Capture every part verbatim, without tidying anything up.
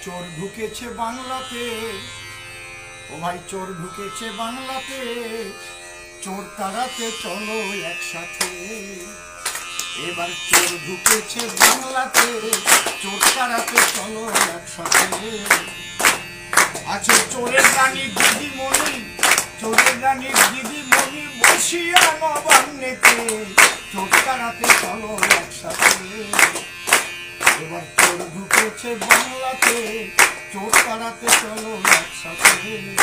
চোর ঢুকেছে বাংলাতে, ও ভাই চোর ঢুকেছে বাংলাতে, চোর তাড়াতে চলো একসাথে। এবার চোর ঢুকেছে বাংলাতে, চোর তাড়াতে চলো একসাথে। আছে চোরের রানী দিদিমণি, চোরের রানী দিদিমণি বসিয়া নবান্নেতে, চোর তাড়াতে চলো একসাথে। এবার চোর ঢুকেছে বাংলাতে, চোর তাড়াতে চলো একসাথে।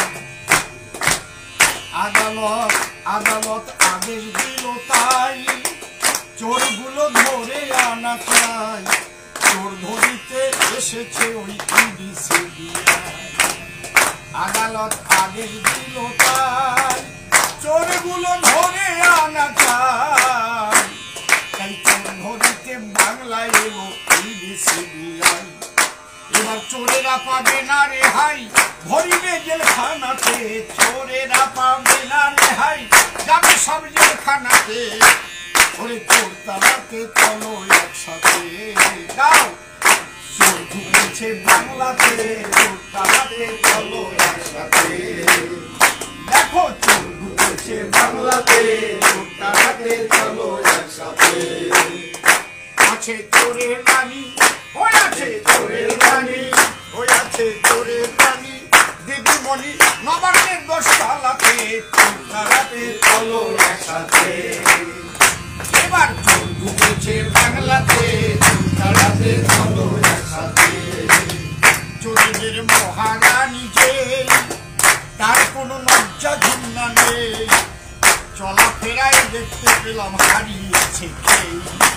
আদালত আদালত আদেশ দিল তাই, চোরগুলো ধরে আনা চাই। চোর ধরিতে এসেছে ওই ইডি সিবিআই। আদালত আদেশ দিল তাই, চোরগুলো ধরে আনা চাই। তাই চোর ধরিতে বাংলায় এলো ইডি সিবিআই। এবার চোরেরা পাবে না রেহাই, ভরিবে জেলখানাতে। চোরেরা পাবে না রেহাই, যাবে সব জেলখানাতে। ওরে চোর তাড়াতে চলো একসাথে। দাও চোর ঢুকেছে বাংলাতে, চোর তাড়াতে চলো একসাথে। দেখো চোর ঢুকেছে বাংলাতে, চোর তাড়াতে চলো একসাথে। আছে চোরের রানী, ওই আছে চোরের রানী, ওই আছে চোরের রানী দিদিমণি নবান্নের দশতলাতে, চোর তাড়াতে চলো একসাথে। এবার চোর ঢুকেছে বাংলাতে, চোর তাড়াতে চলো একসাথে। চোরেদের মহারানী যে, তার কোনো লজ্জা ঘৃণা নেই। চলাফেরায় দেখতে পেলাম হারিয়েছে খেই।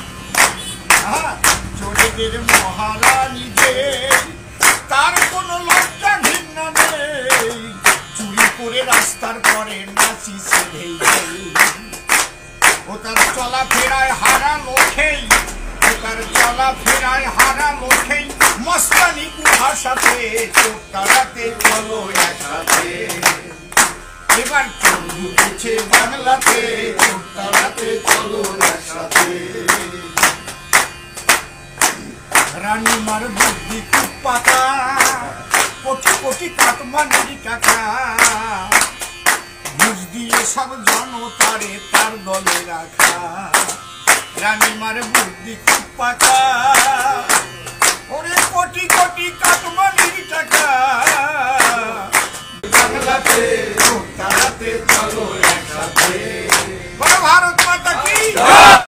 চোরেদের মহারানী যে, তার কোনো লজ্জা ঘৃণা নেই। চুরি করে রাস্তার পরে নাচিছে ঢেই ঢেই। ও তার চলাফেরায় হারা লোকেই, ও তার চলাফেরায় হারা লোকেই মস্তানি কুহাসাতে। চোর তাড়াতে চলো একসাথে। এবার চোর ঢুকেছে বাংলাতে, চোর তাড়াতে চলো একসাথে। রানীমার বুদ্ধি খুব পাকা, কোটি কোটি কাটমানির টাকা। ঘুষ দিয়ে সব জনতারে তার দলে রাখা। রানীমার বুদ্ধি খুব পাকা, ওরে কোটি কোটি কাটমানির টাকা। বাংলাতে চোর তাড়াতে চলো একসাথে। ভারত মাতা কি